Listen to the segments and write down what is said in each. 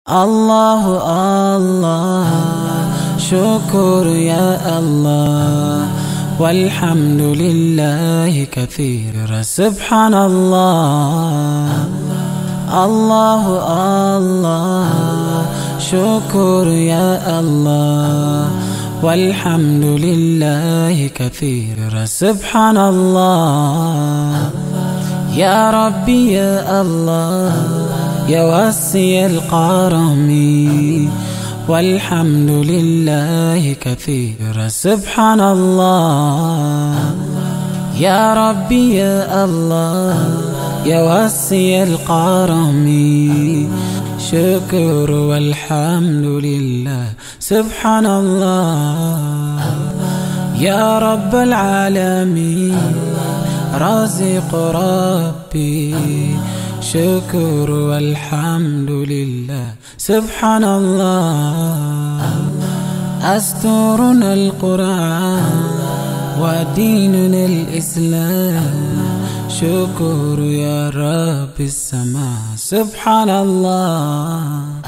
الله الله شكر يا الله والحمد لله كثيرا سبحان الله. الله الله شكر يا الله والحمد لله كثيرا سبحان الله. يا ربي يا الله يا واسع الكرم والحمد لله كثيرا سبحان الله. يا ربي يا الله يا واسع الكرم شكر والحمد لله سبحان الله. يا رب العالمين رازق ربي شكر والحمد لله سبحان الله. أستورنا القرآن وديننا الإسلام شكر يا رب السماء سبحان الله.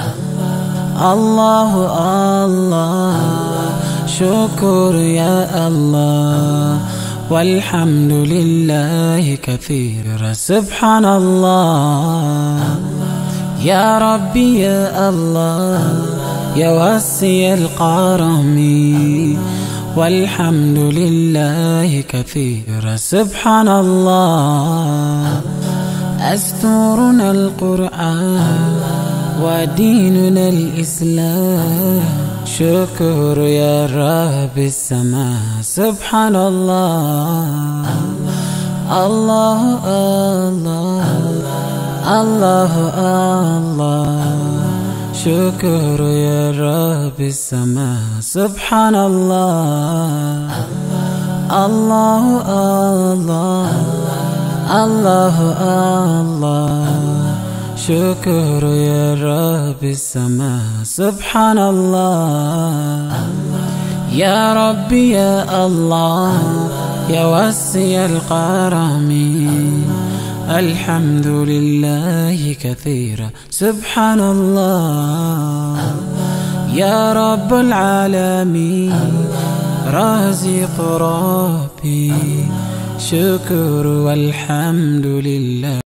الله الله شكر يا الله والحمد لله كثيرا سبحان الله. يا ربي يا الله يا واسع الكرم والحمد لله كثيرا سبحان الله. أستورنا القرآن وديننا الإسلام شكر يا رب السماء سبحان الله. الله الله الله الله شكر يا رب السماء سبحان الله. الله الله الله الله شكر يا رب السماء سبحان الله. يا ربي يا الله يا واسع الكرم الحمد لله كثيرا سبحان الله. يا رب العالمين رازق ربي شكر والحمد لله.